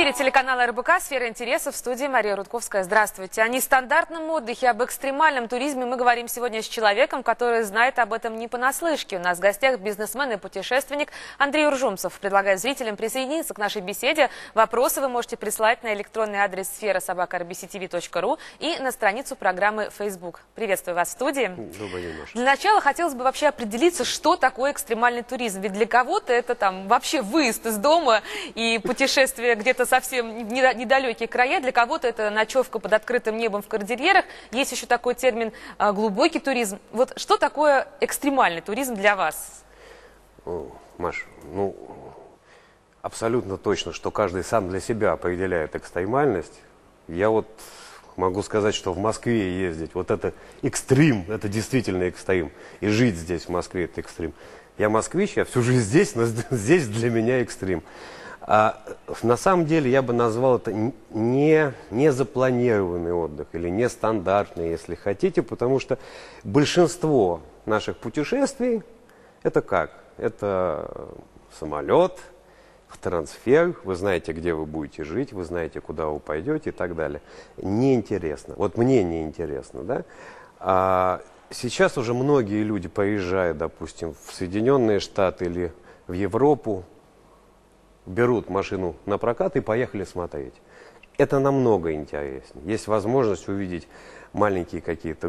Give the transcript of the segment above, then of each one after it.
эфире телеканала РБК «Сфера интересов», в студии Мария Рудковская. Здравствуйте. О нестандартном отдыхе, об экстремальном туризме мы говорим сегодня с человеком, который знает об этом не понаслышке. У нас в гостях бизнесмен и путешественник Андрей Уржумцев. Предлагаю зрителям присоединиться к нашей беседе. Вопросы вы можете присылать на электронный адрес sfera@rbctv.ru и на страницу программы Facebook. Приветствую вас в студии. Добрый день, Маша. Для начала хотелось бы вообще определиться, что такое экстремальный туризм. Ведь для кого-то это там вообще выезд из дома и путешествие где-то совсем недалекие края, для кого-то это ночевка под открытым небом в кордильерах. Есть еще такой термин глубокий туризм. Вот что такое экстремальный туризм для вас? Маш, абсолютно точно, что каждый сам для себя определяет экстремальность. Я вот могу сказать, что в Москве ездить, вот это экстрим, это действительно экстрим. И жить здесь, в Москве, это экстрим. Я москвич, я всю жизнь здесь, но здесь для меня экстрим. А на самом деле я бы назвал это не запланированный отдых или нестандартный, если хотите, потому что большинство наших путешествий это как? Это самолет, трансфер, вы знаете, где вы будете жить, вы знаете, куда вы пойдете и так далее. Неинтересно. Вот мне неинтересно, да? А сейчас уже многие люди поезжают, допустим, в Соединенные Штаты или в Европу, берут машину на прокат и поехали смотреть. Это намного интереснее. Есть возможность увидеть маленькие какие-то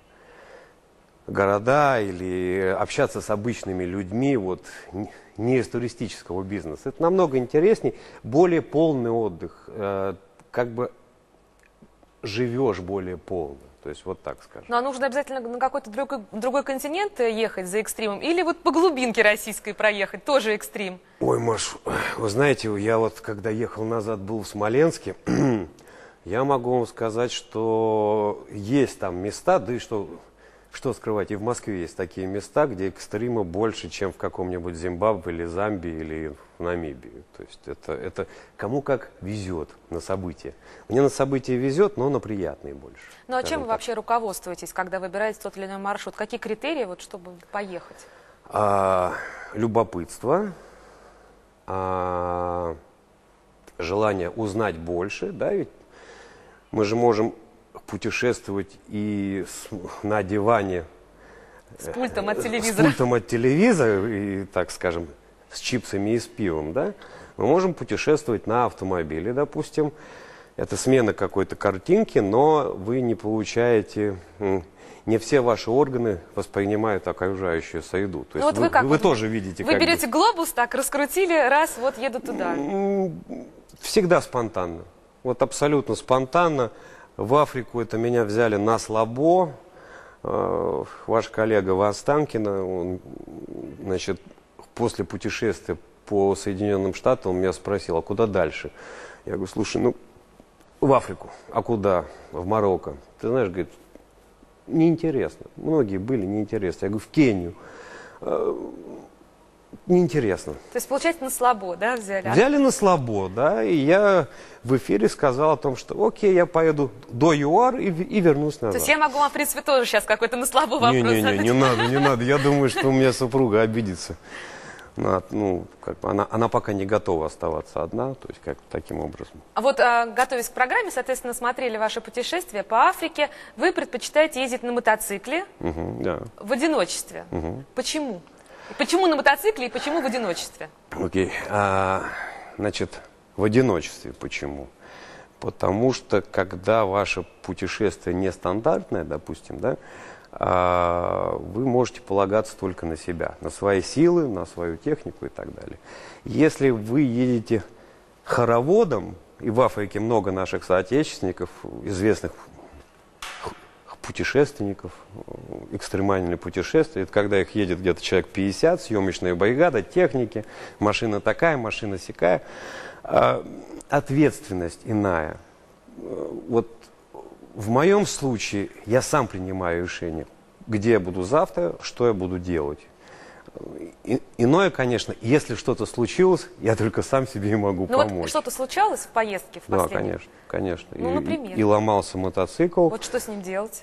города или общаться с обычными людьми, вот, не из туристического бизнеса. Это намного интереснее, более полный отдых, как бы живешь более полно. То есть вот так скажем. Ну а нужно обязательно на какой-то другой континент ехать за экстримом? Или вот по глубинке российской проехать, тоже экстрим? Ой, Маш, вы знаете, я вот когда ехал назад, был в Смоленске, я могу вам сказать, что есть там места, да и что скрывать, и в Москве есть такие места, где экстрима больше, чем в каком-нибудь Зимбабве или Замбии или в Намибии. То есть это кому как везет на события. Мне на события везет, но на приятные больше. Ну а чем вы вообще руководствуетесь, когда выбираете тот или иной маршрут? Какие критерии, вот, чтобы поехать? Любопытство, желание узнать больше, да, ведь мы же можем путешествовать и на диване с пультом от телевизора. С пультом от телевизора и, так скажем, с чипсами и с пивом, да? Мы можем путешествовать на автомобиле, допустим. Это смена какой-то картинки, но вы не получаете, не все ваши органы воспринимают окружающую среду. То есть вот вы тоже видите. Вы берете глобус, так раскрутили, раз, вот еду туда. Всегда спонтанно. Вот абсолютно спонтанно. В Африку это меня взяли на слабо. Ваш коллега Востанкина, он, значит, после путешествия по Соединенным Штатам, он меня спросил, а куда дальше? Я говорю, слушай, в Африку. А куда? В Марокко. Ты знаешь, говорит, неинтересно. Многие были неинтересны. Я говорю, в Кению. Неинтересно. То есть, получается, на слабо, да, взяли? Взяли на слабо, да, и я в эфире сказал о том, что окей, я поеду до ЮАР и вернусь назад. То есть я могу вам, в принципе, тоже сейчас какой-то на слабо вопрос задать? Не надо. Я думаю, что у меня супруга обидится. Она пока не готова оставаться одна, то есть как таким образом. А вот, готовясь к программе, соответственно, смотрели ваше путешествие по Африке. Вы предпочитаете ездить на мотоцикле да. в одиночестве. Почему? Почему на мотоцикле и почему в одиночестве? Окей. Значит, в одиночестве почему? Потому что, когда ваше путешествие нестандартное, допустим, да, вы можете полагаться только на себя, на свои силы, на свою технику и так далее. Если вы едете хороводом, и в Африке много наших соотечественников, известных путешественников, экстремальные путешествия, это когда их едет где-то человек 50, съемочная бригада, техники, машина такая, машина сякая, ответственность иная. Вот в моем случае я сам принимаю решение, где я буду завтра, что я буду делать. Иное, конечно, если что-то случилось, я только сам себе и могу помочь. Вот что-то случалось в поездке в последней? Да, конечно. Например? И ломался мотоцикл. Вот что с ним делать?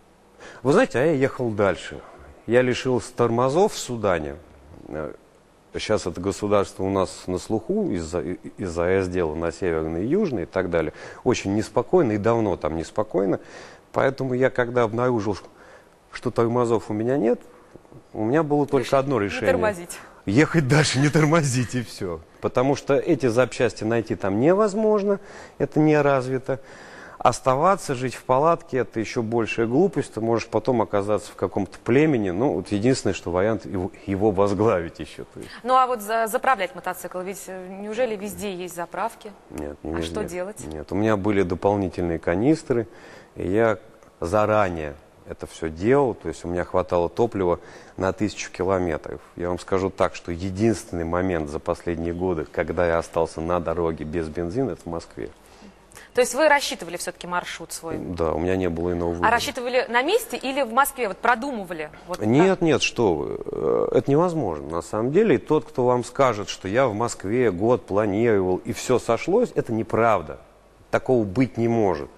Вы знаете, я ехал дальше. Я лишился тормозов в Судане. сейчас это государство у нас на слуху из-за АЭС-дела на Северный и Южный и так далее. Очень неспокойно и давно там неспокойно. Поэтому я, когда обнаружил, что тормозов у меня нет, у меня было только одно решение. Не тормозить. Ехать дальше, не тормозить и все. Потому что эти запчасти найти там невозможно, это не развито. Оставаться, жить в палатке, это еще большая глупость. Ты можешь потом оказаться в каком-то племени. Ну, вот единственное, что вариант его возглавить еще. Ну, а вот заправлять мотоцикл, ведь неужели везде есть заправки? Нет, не везде. А что делать? Нет, у меня были дополнительные канистры, и я заранее это все делал. То есть у меня хватало топлива на 1000 километров. Я вам скажу так, что единственный момент за последние годы, когда я остался на дороге без бензина, это в Москве. То есть вы рассчитывали все-таки маршрут свой? Да, у меня не было иного выбора. А рассчитывали на месте или в Москве? Вот продумывали? Вот нет, нет, что вы. Это невозможно. На самом деле, и тот, кто вам скажет, что я в Москве год планировал и все сошлось, это неправда. Такого быть не может.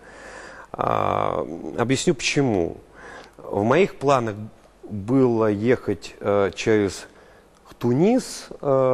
Объясню почему. В моих планах было ехать через Тунис,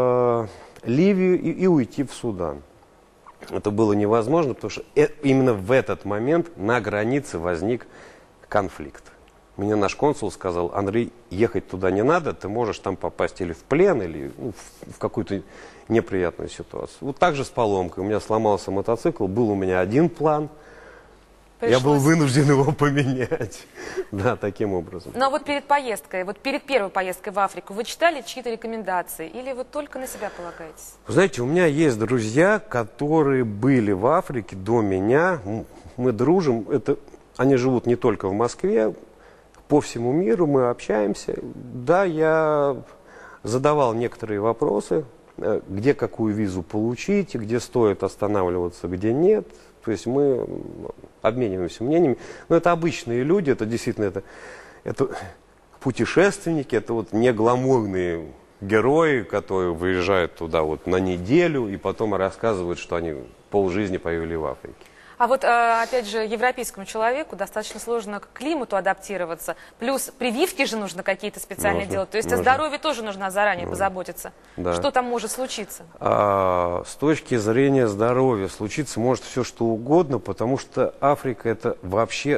Ливию и уйти в Судан. Это было невозможно, потому что именно в этот момент на границе возник конфликт. Мне наш консул сказал: Андрей, ехать туда не надо, ты можешь там попасть или в плен, или в какую-то неприятную ситуацию. Вот так же с поломкой. У меня сломался мотоцикл, был у меня один план. Я был вынужден его поменять. Да, таким образом. Но вот перед поездкой, вот перед первой поездкой в Африку, вы читали чьи-то рекомендации или вы только на себя полагаетесь? Вы знаете, у меня есть друзья, которые были в Африке до меня. Мы дружим. Они живут не только в Москве, по всему миру мы общаемся. Да, я задавал некоторые вопросы, где какую визу получить, где стоит останавливаться, где нет. То есть мы обмениваемся мнениями. Но это обычные люди, это действительно это путешественники, это вот не гламурные герои, которые выезжают туда вот на неделю и потом рассказывают, что они полжизни провели в Африке. А вот, опять же, европейскому человеку достаточно сложно к климату адаптироваться. Плюс прививки же нужно какие-то специальные делать. То есть о здоровье тоже нужно заранее позаботиться. Да. Что там может случиться? С точки зрения здоровья случиться может все что угодно, потому что Африка это вообще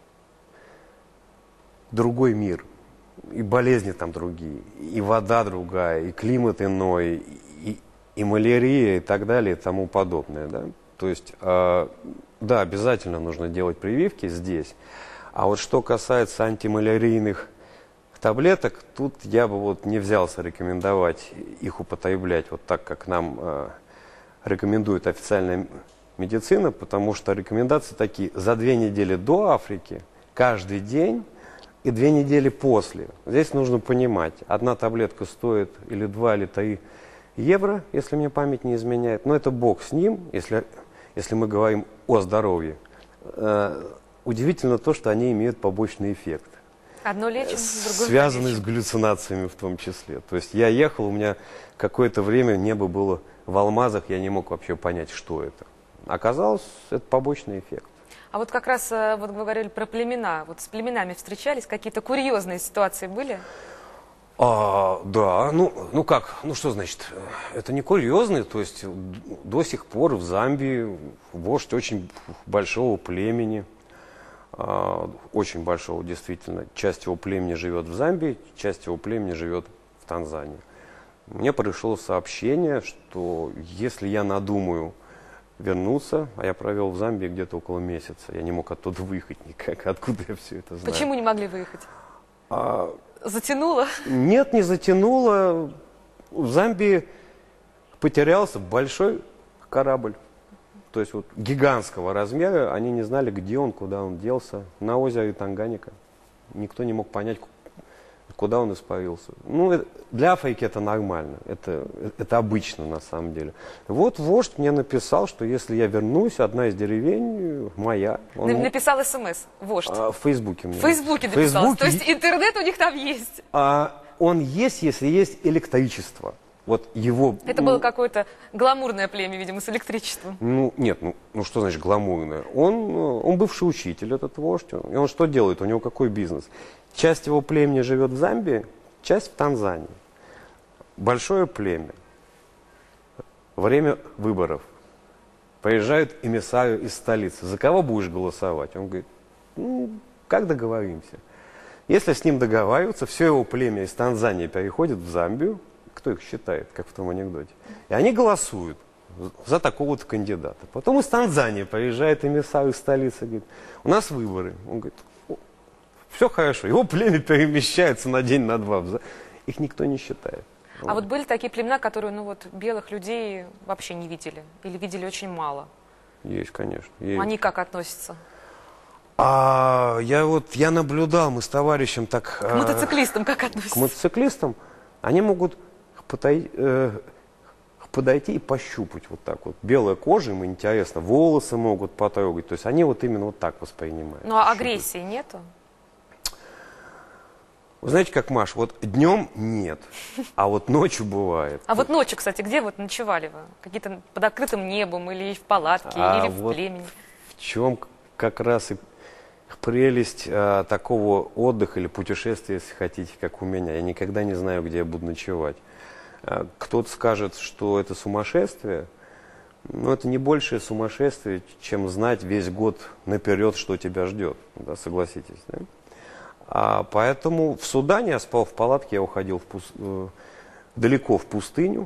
другой мир. И болезни там другие, и вода другая, и климат иной, и малярия, и так далее, и тому подобное, да? То есть, да, обязательно нужно делать прививки здесь. А вот что касается антималярийных таблеток, тут я бы вот не взялся рекомендовать их употреблять вот так, как нам рекомендует официальная медицина, потому что рекомендации такие: за 2 недели до Африки, каждый день и 2 недели после. Здесь нужно понимать, одна таблетка стоит или 2, или 3 евро, если мне память не изменяет. Но это бог с ним, если мы говорим о здоровье. Удивительно то, что они имеют побочный эффект. Одно лечим, другое связанный с галлюцинациями в том числе. То есть я ехал, у меня какое-то время небо было в алмазах, я не мог вообще понять, что это. Оказалось, это побочный эффект. А вот как раз, вот вы говорили про племена. Вот с племенами встречались, какие-то курьезные ситуации были? Да, ну как, ну что значит, это не курьезный, то есть до сих пор в Замбии вождь очень большого племени, очень большого действительно, часть его племени живет в Замбии, часть его племени живет в Танзании. Мне пришло сообщение, что если я надумаю вернуться, а я провел в Замбии где-то около месяца, я не мог оттуда выехать никак, откуда я все это знаю. Почему не могли выехать? Затянуло? Нет, не затянуло. В Замбии потерялся большой корабль. То есть вот гигантского размера. Они не знали, где он, куда он делся. На озере Танганьика. Никто не мог понять, куда он испарился. Ну, для Африки это нормально. Это обычно на самом деле. Вот вождь мне написал, что если я вернусь, одна из деревень моя. Он написал СМС, вождь? В Фейсбуке. В Фейсбуке написал. То есть интернет у них там есть? Он есть, если есть электричество. Вот его... Это было какое-то гламурное племя, видимо, с электричеством. Ну, нет, ну что значит гламурное? Он бывший учитель, этот вождь. И он что делает? У него какой бизнес? Часть его племени живет в Замбии, часть в Танзании. большое племя, время выборов, приезжают эмиссары из столицы. За кого будешь голосовать? Он говорит, ну, как договоримся. Если с ним договариваются, все его племя из Танзании переходит в Замбию, кто их считает, как в том анекдоте, и они голосуют за такого-то кандидата. Потом из Танзании приезжает эмиссар из столицы, говорит, у нас выборы. Он говорит, все хорошо, его племя перемещается на день, на два. Их никто не считает. А вот были такие племена, которые, ну вот, белых людей вообще не видели? Или видели очень мало? Есть, конечно. Есть. Они как относятся? Я наблюдал, мы с товарищем так... К мотоциклистам как относятся? К мотоциклистам они могут подойти и пощупать вот так вот. Белая кожа, им интересно, волосы могут потрогать. То есть они вот именно вот так воспринимают. Ну а агрессии нету? Вы знаете, как, Маш, вот днем нет, а вот ночью бывает. А вот ночью, кстати, где вот ночевали вы? Какие-то под открытым небом или в палатке, или в вот племени? в чем как раз и прелесть такого отдыха или путешествия, если хотите, как у меня. Я никогда не знаю, где я буду ночевать. Кто-то скажет, что это сумасшествие, но это не большее сумасшествие, чем знать весь год наперед, что тебя ждет. Да, согласитесь, да? Поэтому в Судане я спал в палатке, я уходил далеко в пустыню.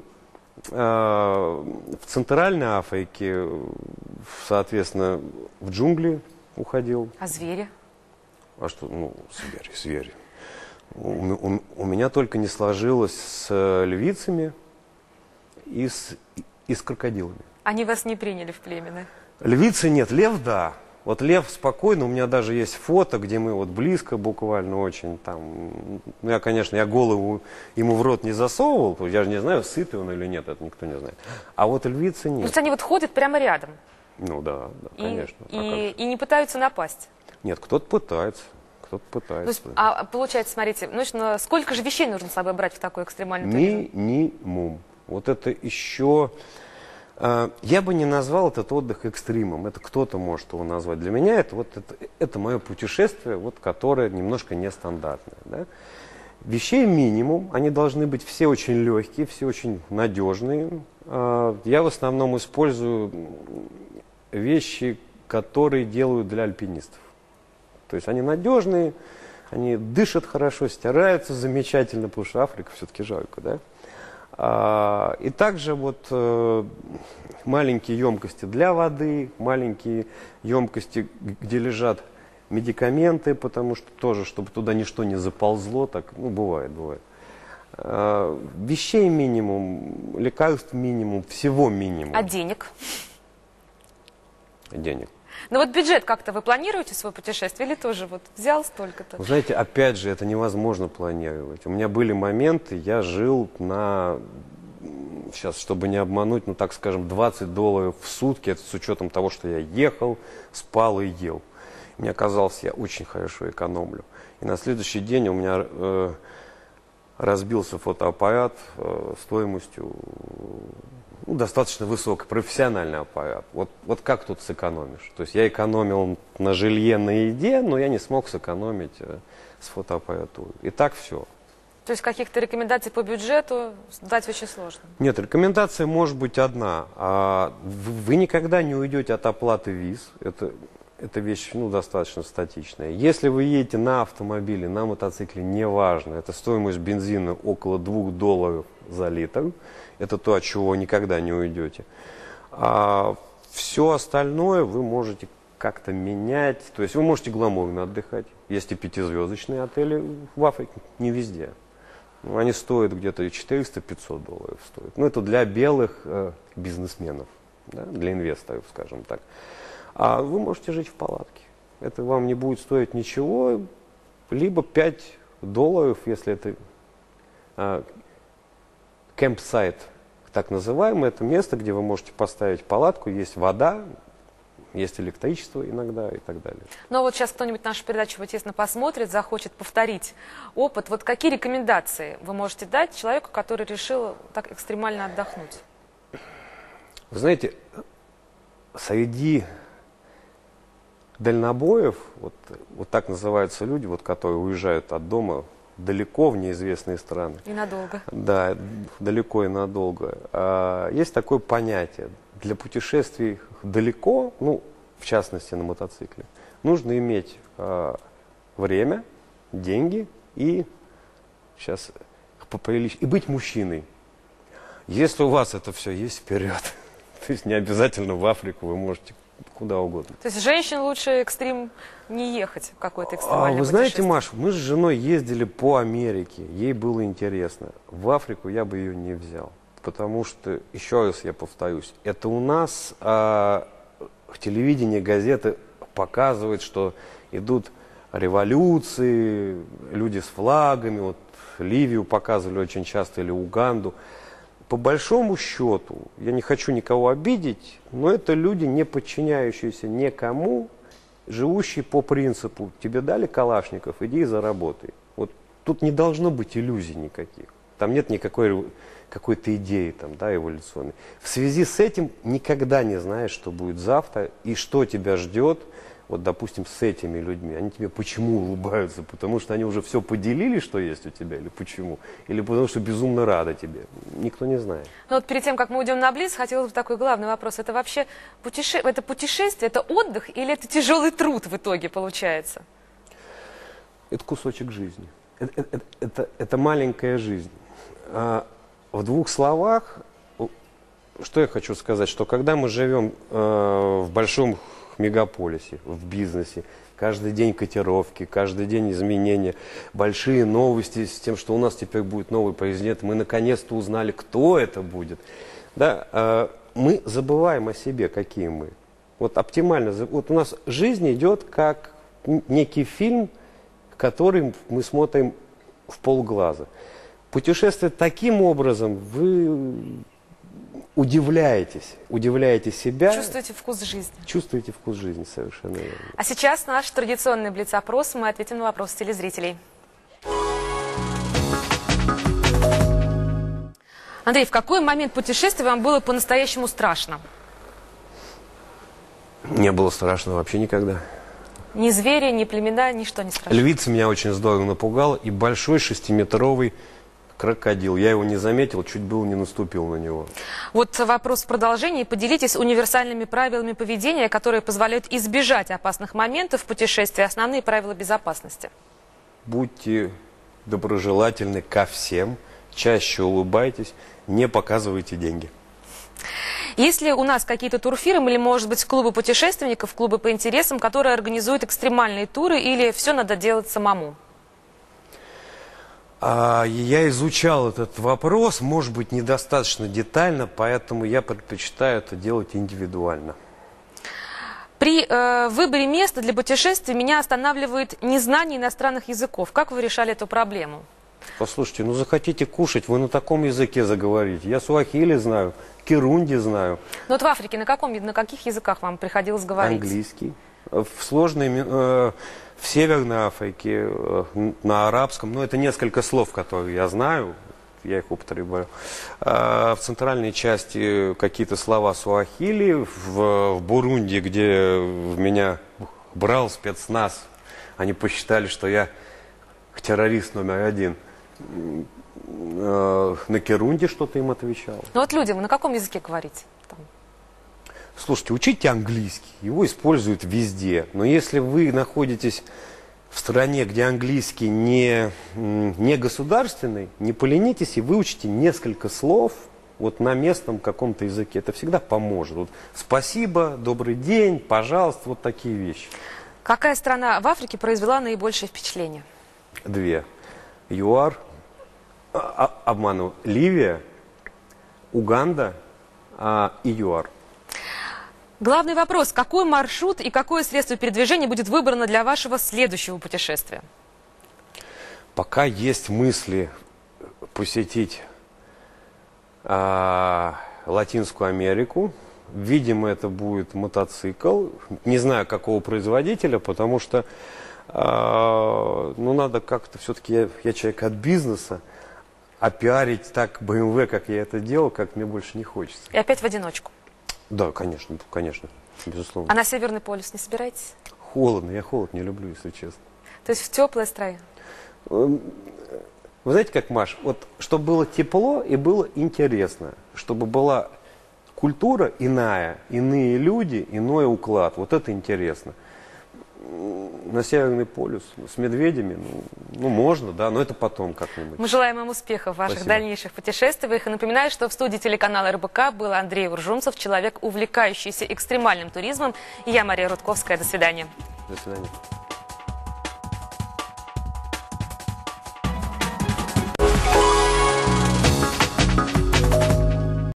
В Центральной Африке, соответственно, в джунгли уходил. А звери? А что? Ну, звери. У меня только не сложилось с львицами и с крокодилами. Они вас не приняли в племя? Львицы нет, лев да. Вот лев спокойно, у меня даже есть фото, где мы вот близко буквально очень там. Ну, я голову ему в рот не засовывал, я же не знаю, сытый он или нет, это никто не знает. А вот львицы нет. То есть они вот ходят прямо рядом? Ну да, конечно. И не пытаются напасть? Нет, кто-то пытается. То есть, получается, смотрите, сколько же вещей нужно с собой брать в такой экстремальный туризм? Минимум. Вот это еще... Я бы не назвал этот отдых экстримом. Это кто-то может его назвать. Для меня это мое путешествие, вот, которое немножко нестандартное. Да? Вещей минимум. Они должны быть все очень легкие, все очень надежные. Я в основном использую вещи, которые делают для альпинистов. То есть они надежные, они дышат хорошо, стираются замечательно, потому что Африка все-таки жарко, да? И также вот маленькие емкости для воды, маленькие емкости, где лежат медикаменты, потому что тоже, чтобы туда ничто не заползло, так, ну, бывает. Вещей минимум, лекарств минимум, всего минимум. А денег? Денег. Ну вот бюджет как-то вы планируете свое путешествие или тоже вот взял столько-то? Вы знаете, опять же, это невозможно планировать. У меня были моменты, я жил на, сейчас, чтобы не обмануть, ну так скажем, $20 в сутки, это с учетом того, что я ехал, спал и ел. Мне казалось, я очень хорошо экономлю. И на следующий день у меня разбился фотоаппарат стоимостью достаточно высокий, профессиональный аппарат. Вот как тут сэкономишь? То есть я экономил на жилье, на еде, но я не смог сэкономить с фотоаппаратурой. И так все. То есть каких-то рекомендаций по бюджету дать очень сложно? Нет, рекомендация может быть одна. Вы никогда не уйдете от оплаты виз. Это вещь достаточно статичная. Если вы едете на автомобиле, на мотоцикле, неважно, это стоимость бензина около $2 за литр. Это то, от чего вы никогда не уйдете. А все остальное вы можете как-то менять. То есть вы можете гламурно отдыхать. Есть и 5-звездочные отели в Африке, не везде. Они стоят где-то $400-500 стоят. Это для белых бизнесменов, да, для инвесторов, скажем так. А вы можете жить в палатке. Это вам не будет стоить ничего, либо $5, если это кемпсайт, так называемый, это место, где вы можете поставить палатку, есть вода, есть электричество иногда и так далее. Ну а вот сейчас кто-нибудь нашу передачу, естественно, посмотрит, захочет повторить опыт. Вот какие рекомендации вы можете дать человеку, который решил так экстремально отдохнуть? Вы знаете, среди дальнобоев, вот так называются люди, которые уезжают от дома далеко в неизвестные страны. И надолго. Да, далеко и надолго. Есть такое понятие. Для путешествий далеко, ну, в частности на мотоцикле, нужно иметь время, деньги и, сейчас поприличнее, и быть мужчиной. Если у вас это все есть, вперед. То есть не обязательно в Африку, вы можете куда угодно. То есть женщин лучше экстрим не ехать в какой-то экстремальный Вы знаете, Маш, мы с женой ездили по Америке, ей было интересно. В Африку я бы ее не взял, потому что, еще раз я повторюсь, это у нас телевидение, газеты показывают, что идут революции, люди с флагами, вот Ливию показывали очень часто или Уганду. По большому счету, я не хочу никого обидеть, но это люди, не подчиняющиеся никому, живущие по принципу: тебе дали калашников, иди и заработай. Вот тут не должно быть иллюзий никаких. Там нет никакой какой-то идеи там, да, эволюционной. В связи с этим никогда не знаешь, что будет завтра и что тебя ждет. Вот, допустим, с этими людьми. Они тебе почему улыбаются? Потому что они уже все поделили, что есть у тебя? Или почему? Или потому что безумно рады тебе? Никто не знает. Ну вот перед тем, как мы уйдем на Блиц, хотелось бы такой главный вопрос. Это вообще это путешествие, это отдых или это тяжелый труд в итоге получается? Это кусочек жизни. Это маленькая жизнь. В двух словах, что я хочу сказать, что когда мы живем в большом мегаполисе, в бизнесе, каждый день котировки, каждый день изменения, большие новости с тем, что у нас теперь будет новый президент, мы наконец-то узнали, кто это будет. Да, мы забываем о себе, какие мы. Вот оптимально. Вот у нас жизнь идет как некий фильм, который мы смотрим в полглаза. Путешествуя таким образом, вы удивляете себя. Чувствуете вкус жизни. Чувствуете вкус жизни, совершенно верно. А сейчас наш традиционный блиц-опрос. Мы ответим на вопросы телезрителей. Андрей, в какой момент путешествия вам было по-настоящему страшно? Не было страшно вообще никогда. Ни звери, ни племена, ничто не страшно. Львица меня очень здорово напугала, и большой 6-метровый крокодил. Я его не заметил, чуть было не наступил на него. Вот вопрос в продолжении. Поделитесь универсальными правилами поведения, которые позволяют избежать опасных моментов в путешествии. Основные правила безопасности. Будьте доброжелательны ко всем, чаще улыбайтесь, не показывайте деньги. Есть ли у нас какие-то турфирмы или, может быть, клубы путешественников, клубы по интересам, которые организуют экстремальные туры, или все надо делать самому? Я изучал этот вопрос, может быть, недостаточно детально, поэтому я предпочитаю это делать индивидуально. При выборе места для путешествий меня останавливает незнание иностранных языков. Как вы решали эту проблему? Послушайте, ну захотите кушать, вы на таком языке заговорите. Я суахили знаю, кирунди знаю. Ну вот в Африке на каких языках вам приходилось говорить? Английский. В Северной Африке, на арабском, это несколько слов, которые я знаю, я их употребляю. В центральной части какие-то слова суахили, в Бурунди, где меня брал спецназ, они посчитали, что я террорист №1. На кирунде что-то им отвечал. Ну вот люди, вы на каком языке говорите? Слушайте, учите английский, его используют везде. Но если вы находитесь в стране, где английский не государственный, не поленитесь и выучите несколько слов вот на местном каком-то языке. Это всегда поможет. Вот, спасибо, добрый день, пожалуйста, вот такие вещи. Какая страна в Африке произвела наибольшее впечатление? Две. ЮАР, обманываю, Ливия, Уганда и ЮАР. Главный вопрос. Какой маршрут и какое средство передвижения будет выбрано для вашего следующего путешествия? Пока есть мысли посетить Латинскую Америку. Видимо, это будет мотоцикл. Не знаю, какого производителя, потому что надо как-то, все-таки я человек от бизнеса, а пиарить так BMW, как я это делал, как мне больше не хочется. И опять в одиночку? Да, конечно, безусловно. А на Северный полюс не собираетесь? Холодно, я холод не люблю, если честно. То есть в теплые страны? Вы знаете, как, Маш, вот чтобы было тепло и было интересно, чтобы была культура иная, иные люди, иной уклад, вот это интересно. На Северный полюс с медведями, ну можно, да, но это потом как-нибудь. Мы желаем им успехов в ваших Спасибо. дальнейших путешествиях. И напоминаю, что в студии телеканала РБК был Андрей Уржумцев, человек, увлекающийся экстремальным туризмом. И я, Мария Рудковская. До свидания. До свидания.